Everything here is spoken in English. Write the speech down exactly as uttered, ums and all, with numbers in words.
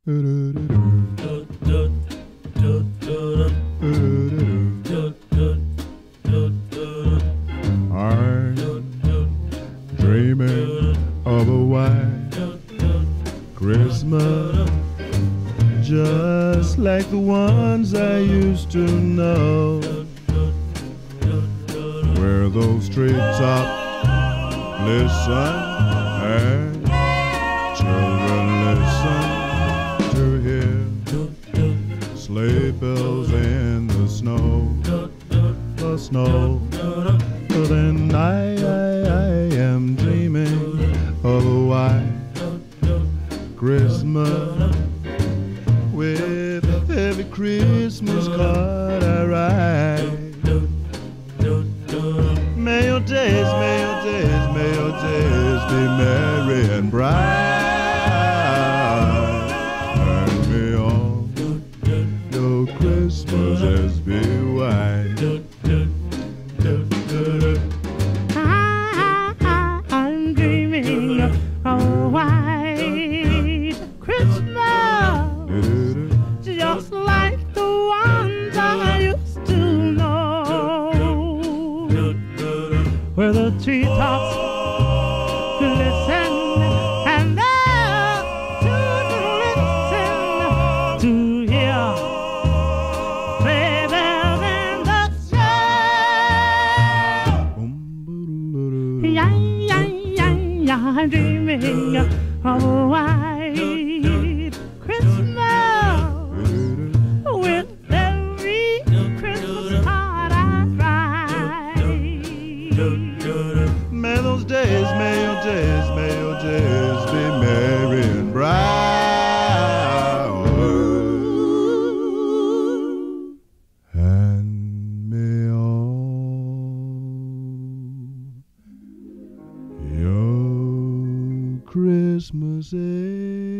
dreaming of a white Christmas, just like the ones I used to know, where those treetops listen and children listen to hear sleigh bells in the snow, the snow. But then I, I, I am dreaming of a white Christmas, with every Christmas card I write. May your days, may your days, may your days be merry and bright, and may all your Christmases be white. I'm dreaming of a white Christmas, just like the ones I used to know, where the treetops listen and the children listen to hear sleigh bells in the snow. Yeah, yeah, yeah, yeah, I'm dreaming of a white Christmas, with every Christmas card I write. May those days, may your days, may your days be merry and bright, and may all your Christmases